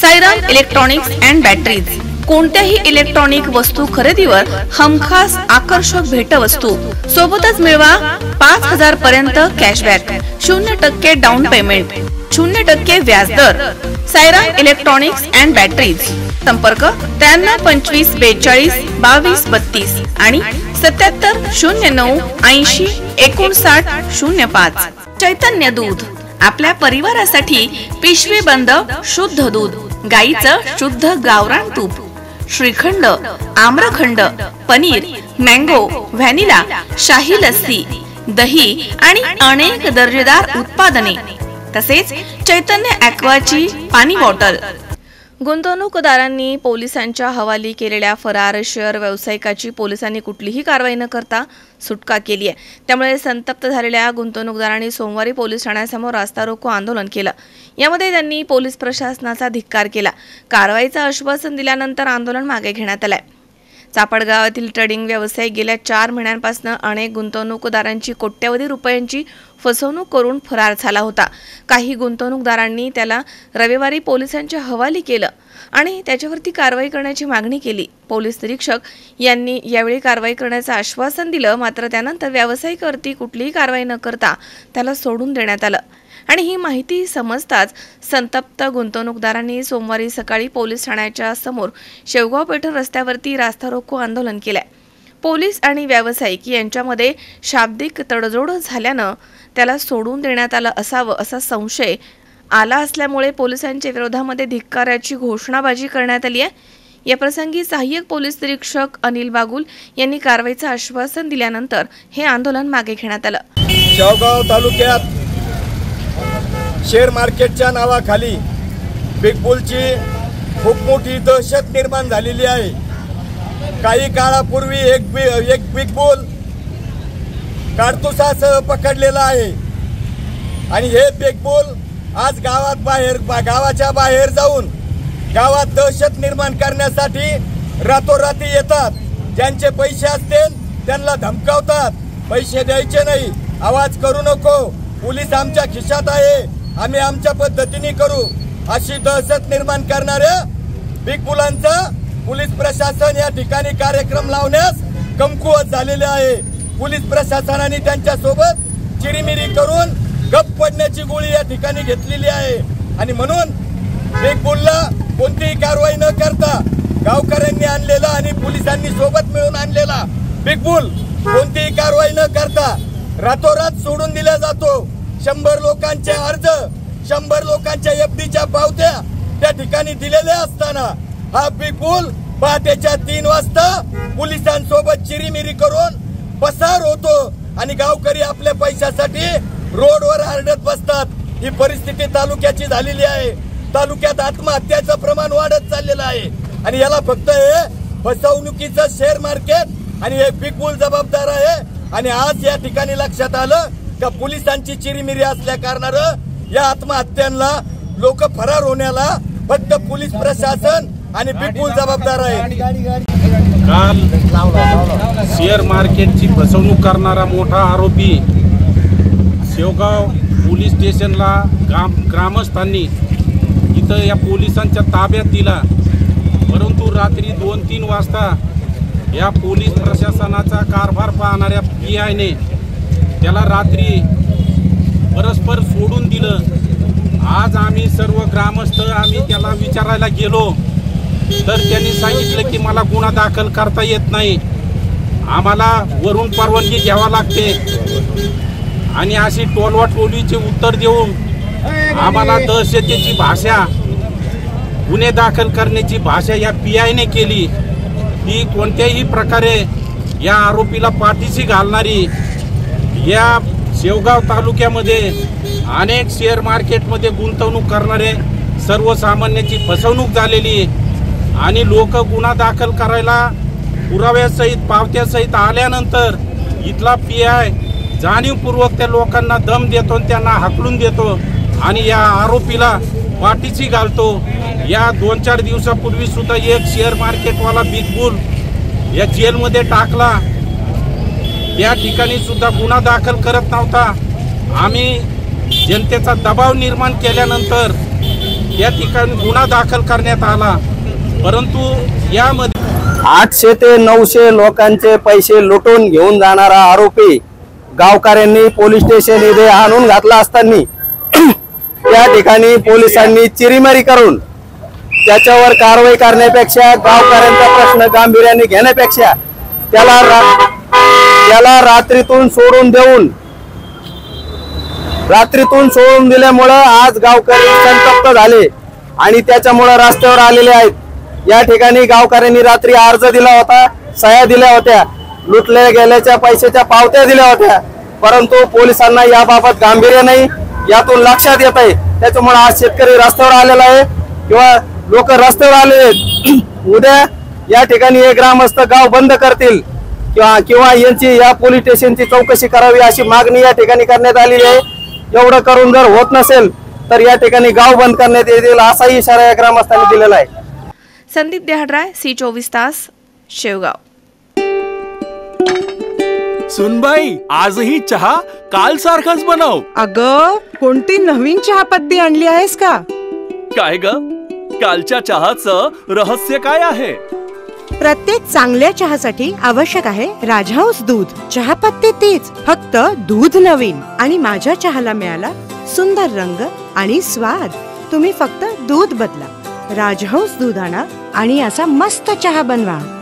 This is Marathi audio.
साईराम इलेक्ट्रॉनिक्स अँड बॅटरीज कोणत्याही इलेक्ट्रॉनिक वस्तू खरेदीवर हमखास आकर्षक भेटवस्तू सोबतच मिळवा 5000 पर्यंत कॅशबॅक, 0% डाऊन पेमेंट, 0% व्याजदर। साईराम इलेक्ट्रॉनिक्स अँड बॅटरीज, संपर्क 93 25 42 22 32 आणि 77 09 80 59 05। चैतन्य दूध, आपल्या परिवारासाठी पिशवी बंद शुद्ध दूध, गाईचं शुद्ध गावरान तूप, श्रीखंड, आम्रखंड, पनीर, मँगो, व्हॅनिला, शाही लस्सी, दही आणि अनेक दर्जेदार उत्पादने, तसेच चैतन्य ॲक्वाची पाणी बॉटल। गुंतवणूकदारांनी पोलिसांच्या हवाली केलेल्या फरार शेअर व्यावसायिकाची पोलिसांनी कुठलीही कारवाई न करता सुटका केली आहे। त्यामुळे संतप्त झालेल्या गुंतवणूकदारांनी सोमवारी पोलीस ठाण्यासमोर रास्ता रोको आंदोलन केलं। यामध्ये त्यांनी पोलीस प्रशासनाचा धिक्कार केला। कारवाईचं आश्वासन दिल्यानंतर आंदोलन मागे घेण्यात आलंय। चापडगावातील ट्रेडिंग व्यावसायिक गेल्या 4 महिन्यांपासून अनेक गुंतवणूकदारांची कोट्यवधी रुपयांची फसवणूक करून फरार झाला होता। काही गुंतवणूकदारांनी त्याला रविवारी पोलिसांच्या हवाली केलं आणि त्याच्यावरती कारवाई करण्याची मागणी केली। पोलीस निरीक्षक यांनी यावेळी कारवाई करण्याचं आश्वासन दिलं, मात्र त्यानंतर व्यावसायिकावरती कुठलीही कारवाई न करता त्याला सोडून देण्यात आलं आणि ही माहिती समजताच संतप्त गुंतवणूकदारांनी सोमवारी सकाळी पोलीस ठाण्याच्या समोर शेवगाव पैठण रस्त्यावरती रास्ता रोको आंदोलन केलंय। पोलीस आणि व्यावसायिक यांच्यामध्ये शाब्दिक तडजोड झाल्यानं त्याला सोडून देण्यात आलं असावं असा संशय आला असल्यामुळे पोलिसांच्या विरोधामध्ये धिक्काराची घोषणाबाजी करण्यात आली आहे। या प्रसंगी सहाय्यक पोलीस निरीक्षक अनिल बागुल यांनी कारवाईचं आश्वासन दिल्यानंतर हे आंदोलन मागे घेण्यात आलं। शेवगाव तालुक्यात शेअर मार्केटच्या नावाखाली बिग बुलची खूप मोठी दहशत निर्माण झालेली आहे। काही काळापूर्वी एक बिग बुल कारतुसासह पकडलेला आहे आणि हे बिग बुल आज गावाच्या बाहेर जाऊन गावात दहशत निर्माण करण्यासाठी रातोराती येतात। ज्यांचे पैसे असतील त्यांना धमकावतात, पैसे द्यायचे नाही, आवाज करू नको, पोलीस आमच्या खिशात आहे, आम्ही आमच्या पद्धतीने करू, अशी दहशत निर्माण करणाऱ्या बिग बुलांचा पोलीस प्रशासन या ठिकाणी कार्यक्रम लावण्यास कमकुवत झालेले आहे। पोलीस प्रशासनाने त्यांच्या सोबत चिरीमिरी करून गप पडण्याची गोळी या ठिकाणी घेतलेली आहे आणि म्हणून बिग बुलला कोणतीही कारवाई न करता गावकऱ्यांनी आणलेला आणि पोलिसांनी सोबत मिळून आणलेला बिग बुल कोणतीही कारवाई न करता रातोरात सोडून दिला जातो। 100 लोकांचे अर्ज, 100 लोकांच्या एफडीच्या पावत्या त्या ठिकाणी दिलेल्या असताना हा बिग बुल पहाटेच्या 3 वाजता पोलिसांसोबत चिरीमिरी करून पसार होतो आणि गावकरी आपल्या पैशासाठी रोडवर आरडत बसतात। ही परिस्थिती तालुक्याची झालेली आहे। तालुक्यात आत्महत्याचं प्रमाण वाढत चाललेलं आहे आणि याला फक्त हे फसवणुकीचं शेअर मार्केट आणि हे बिग बुल जबाबदार आहे। आणि आज या ठिकाणी लक्षात आलं का पोलिसांची चिरीमिरी असल्या कारणानं या आत्महत्यांना लोक फरार होण्याला फक्त पोलीस प्रशासन आणि बिग बुल जबाबदार आहे। काल शेअर मार्केटची फसवणूक करणारा मोठा आरोपी शेवगाव पोलीस स्टेशनला ग्रामस्थांनी इथं या पोलिसांच्या ताब्यात दिला, परंतु रात्री 2-3 वाजता या पोलीस प्रशासनाचा कारभार पाहणाऱ्या PIने त्याला रात्री परस्पर सोडून दिलं। आज आम्ही सर्व ग्रामस्थ त्याला विचारायला गेलो तर त्यांनी सांगितलं की मला गुन्हा दाखल करता येत नाही, आम्हाला वरून परवानगी घ्यावा लागते आणि अशी टोलवाटोलीचे उत्तर देऊन आम्हाला दहशतीची भाषा, गुन्हे दाखल करण्याची भाषा या PIने केली। ही कोणत्याही प्रकारे या आरोपीला पाठीशी घालणारी या शेवगाव तालुक्यामध्ये अनेक शेअर मार्केटमध्ये गुंतवणूक करणारे सर्वसामान्यांची फसवणूक झालेली आणि लोक गुन्हा दाखल करायला पुराव्यासहित पावत्यासहित आल्यानंतर इथला PI जाणीवपूर्वक त्या लोकांना दम देतो, त्यांना हाकलून देतो आणि या आरोपीला पाठीशी घालतो। या 2-4 दिवसापूर्वी सुद्धा एक शेअर मार्केटवाला बिग बुल या जेलमध्ये टाकला, या ठिकाणी सुद्धा गुन्हा दाखल करत नव्हता। आम्ही जनतेचा दबाव निर्माण केल्यानंतर या ठिकाणी गुन्हा दाखल करण्यात आला, परंतु यामध्ये 800 ते 900 लोकांचे पैसे लुटून घेऊन जाणारा आरोपी गावकऱ्यांनी पोलीस स्टेशन येथे आणून घातला असताना त्या ठिकाणी पोलिसांनी चिरीमारी करून त्याच्यावर कारवाई करण्यापेक्षा, गावकऱ्यांचा प्रश्न गांभीर्याने घेण्यापेक्षा त्याला रात्रीतून सोडून दिल्यामुळं आज गावकरी संतप्त झाले आणि त्याच्यामुळे रस्त्यावर आलेले आहेत. या ठिकाणी गावकऱ्यांनी रात्री अर्ज दिला होता, सह्या दिल्या होत्या, लुटल्या गेल्याच्या पैशाच्या पावत्या दिल्या होत्या, परंतु पोलिसांना याबाबत गांभीर्य नाही, यातून लक्षात येत आहे. त्याच्यामुळे आज शेतकरी रस्त्यावर आलेला आहे किंवा लोक रस्त्यावर आले आहेत. उद्या या ठिकाणी हे ग्रामस्थ गाव बंद करतील किंवा यांची या पोलीस स्टेशनची चौकशी करावी अशी मागणी या ठिकाणी करण्यात आलेली आहे. एवढं करून जर होत नसेल तर या ठिकाणी गाव बंद करण्यात येतील असाही इशारा या ग्रामस्थांनी दिलेला आहे. संदीप देहाडराय, C24 तास, शेवगाव. सुनबाई, आजही चहा काल सारखाच बनव. अगं, कोणती नवीन चहापत्ती आणली आहेस का? काय ग, कालच्या चहाचं रहस्य काय आहे? प्रत्येक चांगल्या चहासाठी आवश्यक आहे राजहंस दूध. चहापत्ती तीच, फक्त दूध नवीन. आणि माझ्या चहाला मिळाला सुंदर रंग आणि स्वाद. तुम्ही फक्त दूध बदला, राजहंस दूध आणा आणि असा मस्त चहा बनवा.